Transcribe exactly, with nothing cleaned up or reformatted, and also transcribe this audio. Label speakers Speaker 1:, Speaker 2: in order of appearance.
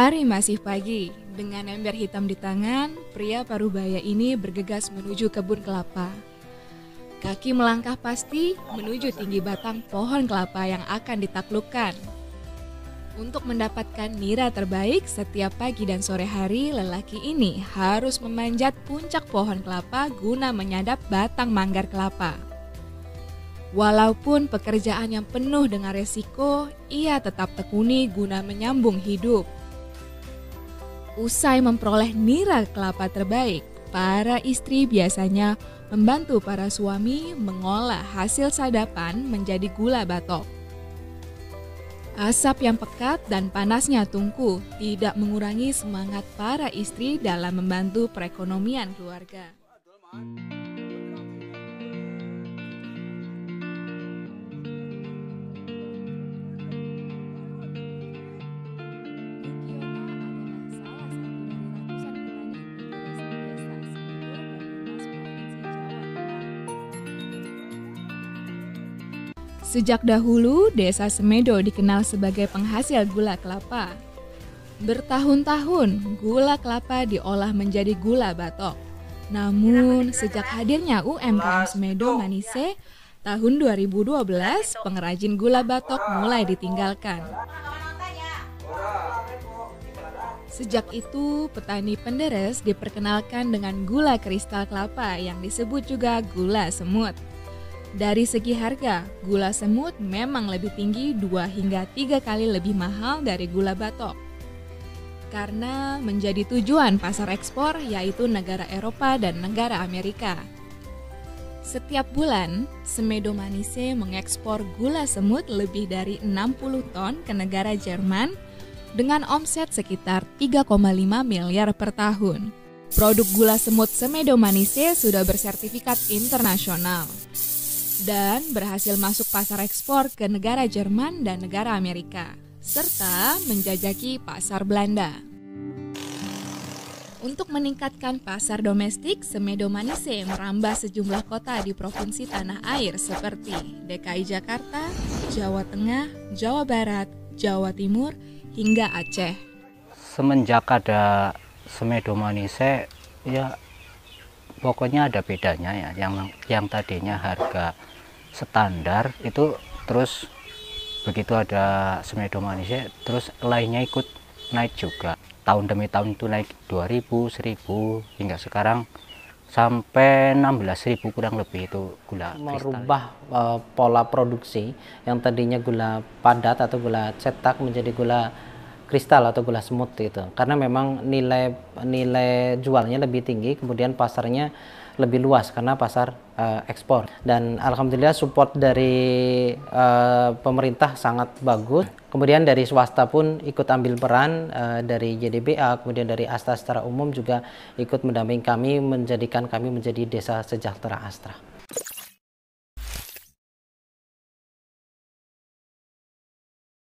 Speaker 1: Hari masih pagi, dengan ember hitam di tangan, pria Parubaya ini bergegas menuju kebun kelapa. Kaki melangkah pasti menuju tinggi batang pohon kelapa yang akan ditaklukkan. Untuk mendapatkan nira terbaik setiap pagi dan sore hari, lelaki ini harus memanjat puncak pohon kelapa guna menyadap batang manggar kelapa. Walaupun pekerjaan yang penuh dengan resiko, ia tetap tekuni guna menyambung hidup. Usai memperoleh nira kelapa terbaik, para istri biasanya membantu para suami mengolah hasil sadapan menjadi gula batok. Asap yang pekat dan panasnya tungku tidak mengurangi semangat para istri dalam membantu perekonomian keluarga. Sejak dahulu, Desa Semedo dikenal sebagai penghasil gula kelapa. Bertahun-tahun, gula kelapa diolah menjadi gula batok. Namun, sejak hadirnya U M K M Semedo Manise, tahun dua ribu dua belas, pengrajin gula batok mulai ditinggalkan. Sejak itu, petani penderes diperkenalkan dengan gula kristal kelapa yang disebut juga gula semut. Dari segi harga, gula semut memang lebih tinggi dua hingga tiga kali lebih mahal dari gula batok. Karena menjadi tujuan pasar ekspor yaitu negara Eropa dan negara Amerika. Setiap bulan, Semedo Manise mengekspor gula semut lebih dari enam puluh ton ke negara Jerman dengan omset sekitar tiga koma lima miliar per tahun. Produk gula semut Semedo Manise sudah bersertifikat internasional dan berhasil masuk pasar ekspor ke negara Jerman dan negara Amerika, serta menjajaki pasar Belanda. Untuk meningkatkan pasar domestik, Semedo Manise merambah sejumlah kota di Provinsi Tanah Air seperti D K I Jakarta, Jawa Tengah, Jawa Barat, Jawa Timur, hingga Aceh.
Speaker 2: Semenjak ada Semedo Manise, ya pokoknya ada bedanya ya, yang yang tadinya harga standar itu terus begitu ada Semedo Manise terus lainnya ikut naik juga. Tahun demi tahun itu naik dua ribu, seribu hingga sekarang sampai enam belas ribu kurang lebih itu gula kristal.
Speaker 3: Merubah uh, pola produksi yang tadinya gula padat atau gula cetak menjadi gula kristal atau gula semut itu, karena memang nilai nilai jualnya lebih tinggi, kemudian pasarnya lebih luas karena pasar uh, ekspor, dan alhamdulillah support dari uh, pemerintah sangat bagus, kemudian dari swasta pun ikut ambil peran, uh, dari J D B A, kemudian dari Astra secara umum juga ikut mendampingi kami, menjadikan kami menjadi desa sejahtera Astra.